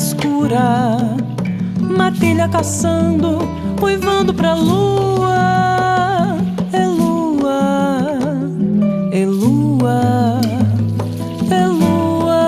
escura, matilha caçando, uivando pra lua. É lua, é lua, é lua,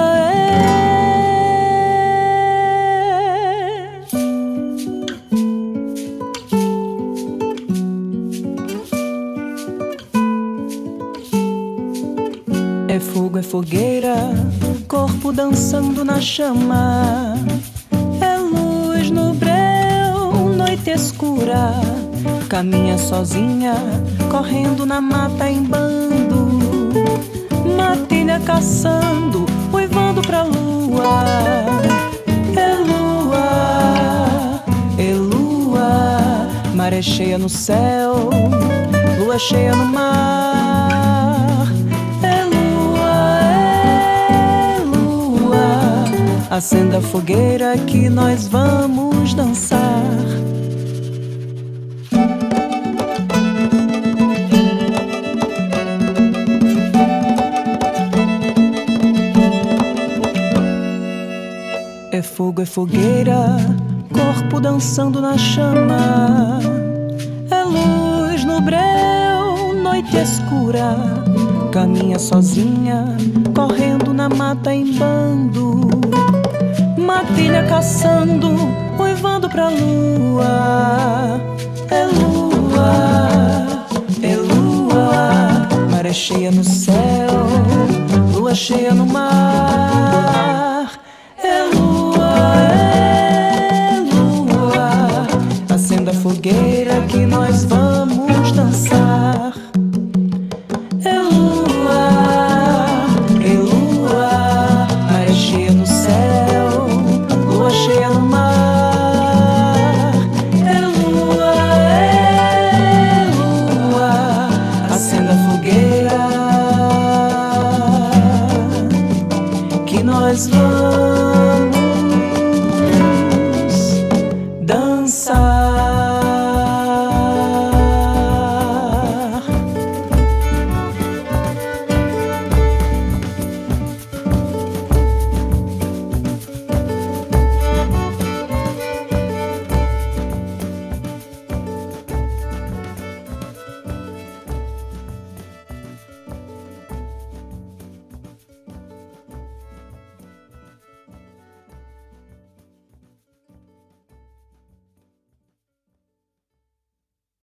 é fogo, é fogueira, corpo dançando na chama. É luz no breu, noite escura, caminha sozinha, correndo na mata em bando. Matilha caçando, uivando pra lua. É lua, é lua, maré cheia no céu, lua cheia no mar. Acenda a fogueira que nós vamos dançar. É fogo, é fogueira, corpo dançando na chama. É luz no breu, noite escura, caminha sozinha, correndo na mata em bando. Matilha caçando, uivando pra lua. É lua, é lua, maré cheia no céu, lua cheia no mar.